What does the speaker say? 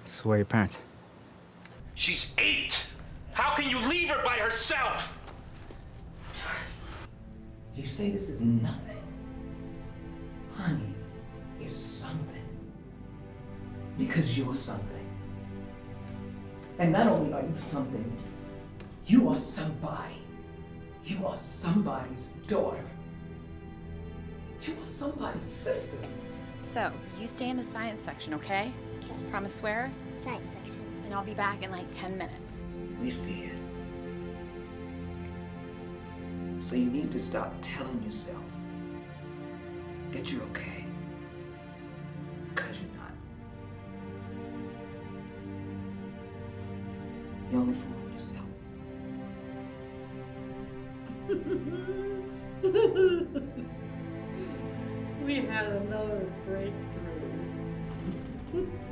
That's why your parents. She's 8! How can you leave her by herself? You say this is nothing. Honey is something. Because you're something. And not only are you something, you are somebody. You are somebody's daughter. You are somebody's sister. So, you stay in the science section, okay? Okay. Promise swear? Science section. And I'll be back in like 10 minutes. We see it. So you need to stop telling yourself that you're okay. Because you're not. You're only fooling yourself. We had another breakthrough.